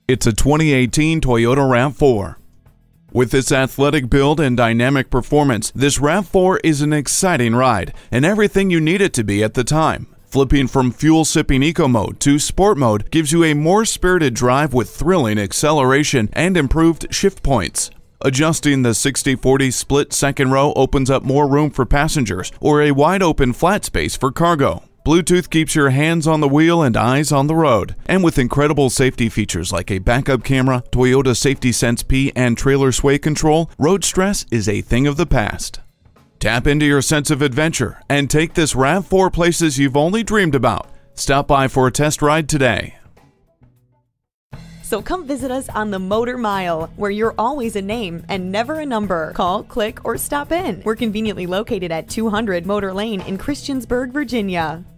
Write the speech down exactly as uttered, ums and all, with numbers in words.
It's a twenty eighteen Toyota RAV four. With its athletic build and dynamic performance, this RAV four is an exciting ride and everything you need it to be at the time. Flipping from fuel-sipping eco mode to sport mode gives you a more spirited drive with thrilling acceleration and improved shift points. Adjusting the sixty forty split second row opens up more room for passengers or a wide-open flat space for cargo. Bluetooth keeps your hands on the wheel and eyes on the road. And with incredible safety features like a backup camera, Toyota Safety Sense P, and trailer sway control, road stress is a thing of the past. Tap into your sense of adventure and take this RAV four places you've only dreamed about. Stop by for a test ride today. So come visit us on the Motor Mile, where you're always a name and never a number. Call, click, or stop in. We're conveniently located at two hundred Motor Lane in Christiansburg, Virginia.